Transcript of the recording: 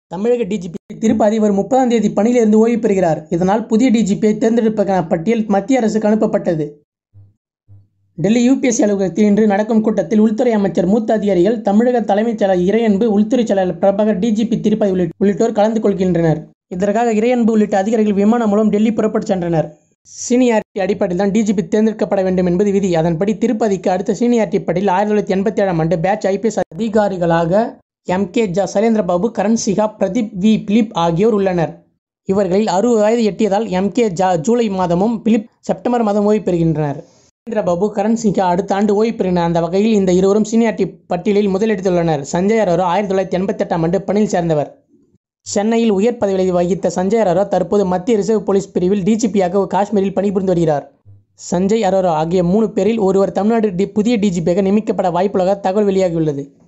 தமிழக டிஜிபி திருப்பதி வரும் 30ஆம் தேதி பணியிலிருந்து ஓய்வு பெறுகிறார். இதனால் புதிய டிஜிபியை தேர்ந்தெடுப்பதற்கான பட்டியல் மத்திய அரசுக்கு அனுப்பப்பட்டது. டெல்லி யுபிஎஸ்சி அலுவலகத்தில் இன்று நடக்கும் கூட்டத்தில் உள்துறை அமைச்சர், மூத்த அதிகாரிகள், தமிழக தலைமைச் செயலர் இறையன்பு, உள்துறை செயலாளர் பிரபாகர், டிஜிபி திருப்பதி உள்ளிட்டோர் கலந்து கொள்கின்றனர். இதற்காக இறையன்பு உள்ளிட்ட அதிகாரிகள் விமானம் மூலம் டெல்லி புறப்பட்டு சென்றனர். சீனியாரிட்டி அடிப்படையில் தான் டிஜிபி தேர்ந்தெடுக்கப்பட வேண்டும் என்பது விதி. அதன்படி திருப்பதிக்கு அடுத்த சீனியாரிட்டி பட்டியலில் 1987ஆம் ஆண்டு பேட்ச் ஐபிஎஸ் அதிகாரிகளாக shylendra பாபு, கரண் சிங்கா, பிரதீப் வி பிலிப் ஆகியோர் உள்ளனர். இவர்களில் 60 வயது எட்டியதால் ஜூலை மாதமும் பிலிப் செப்டம்பர் மாதம் ஓய்வு பெறுகின்றனர். shylendra பாபு, கரண் சிங்கா அடுத்த ஆண்டு ஓய்வு பெறுகின்றனர். அந்த வகையில் இந்த இருவரும் சீனியாரிட்டி பட்டியலில் முதலிடத்துள்ளனர். சஞ்சய் அரோரா 1988ஆம் ஆண்டு பணியில் சேர்ந்தவர். சென்னையில் உயர் பதவியை வகித்த சஞ்சய் அரோரா தற்போது மத்திய ரிசர்வ் போலீஸ் பிரிவில் டிஜிபியாக காஷ்மீரில் பணிபுரிந்து வருகிறார். சஞ்சய் அரோரா ஆகிய 3 பேரில் ஒருவர் தமிழ்நாடு புதிய டிஜிபியாக நியமிக்கப்பட வாய்ப்புள்ளதாக தகவல் வெளியாகியுள்ளது.